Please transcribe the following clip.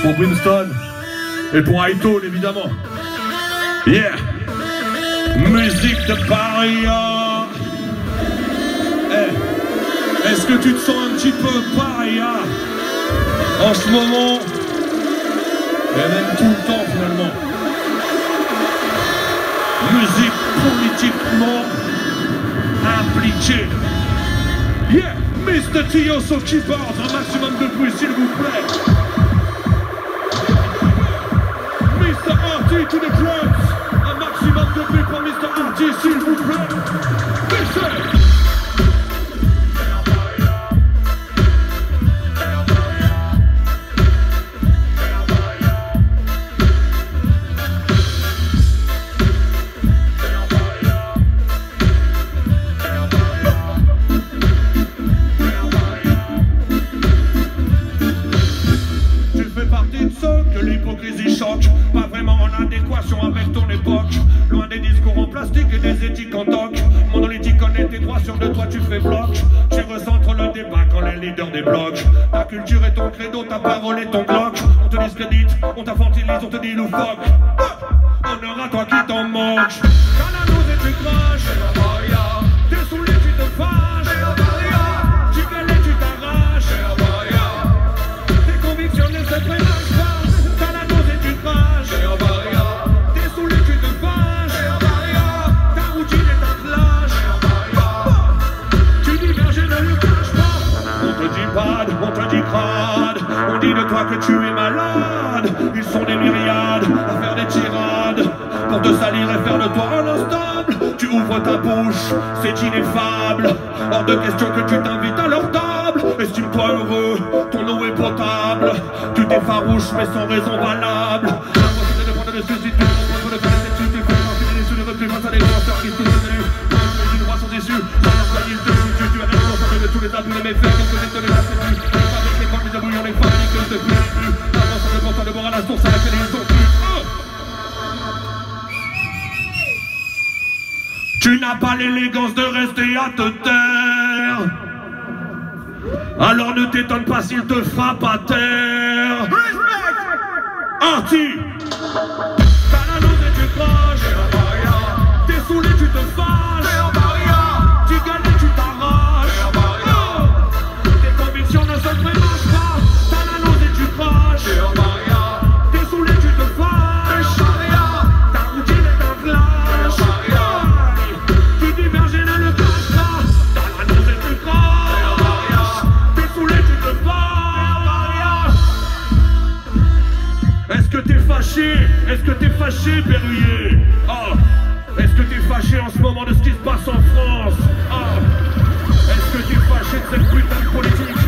pour Brimstone et pour Hightone évidemment. Yeah. Musique de Paris. Hey. Est-ce que tu te sens un petit peu paria en ce moment? Et même tout le temps finalement. Musique politiquement impliquée. Yeah, Mr. Tioso Keyboard, un maximum de bruit s'il vous plaît. Mr. RT to the drums, un maximum de bruit pour Mr. RT s'il vous plaît. Listen. Pas vraiment en adéquation avec ton époque. Loin des discours en plastique et des éthiques en toc. Monolithique connaît tes droits, sur de toi tu fais bloc. Tu recentres le débat quand les leaders débloquent. Ta culture est ton credo, ta parole est ton glock. On te discrédite, on t'infantilise, on te dit loufoque. Honneur à toi qui t'en manque. Quand la nose et tu craches, t'es saoulé, tu te fâches. Tu galères, tu t'arraches. Tes convictions ne se prémâchent pas. T'es saoulé, tu te fâches. Ta routine est un clash. Tu diverges et ne le caches pas. On te dit bad, on te dit crade. On dit de toi que tu es malade. Ils sont des myriades à faire des tirades pour te salir et faire de toi un instable. Tu ouvres ta bouche, c'est ineffable. Hors de question que tu t'invites à leur table. Estime-toi heureux, ton eau est potable. Tu t'effarouches mais sans raison valable. Le suicide, tu comprends le faire cette suite, tu fais partie des issues de repli face à des lanceurs qui sont devenus une roi sont déçus, sans leur soigner de tu es responsable de tous les abus de mes faits, comme que les la sécu, avec les femmes, les abouillons, les fabriques depuis le début, l'avance de portant de boire à la source à laquelle ils sont plus. Tu n'as pas l'élégance de rester à te taire, alors ne t'étonne pas s'il te frappe à terre. Artie. T'as la nose et tu craches. T'es saoulé, tu te fâches. Tu galères, tu t'arraches. Tes convictions ne se prémâchent pas. T'as la nose et tu craches. T'es saoulé, tu te fâches. Ta routine est un clash. Tu diverges et ne le caches pas. T'as la nose et tu craches. T'es saoulé, tu te fâches. Est-ce que t'es fâché? Est-ce que t'es fâché, Berruyer? Oh. Est-ce que t'es fâché en ce moment de ce qui se passe en France? Oh. Est-ce que t'es fâché de cette putain de politique?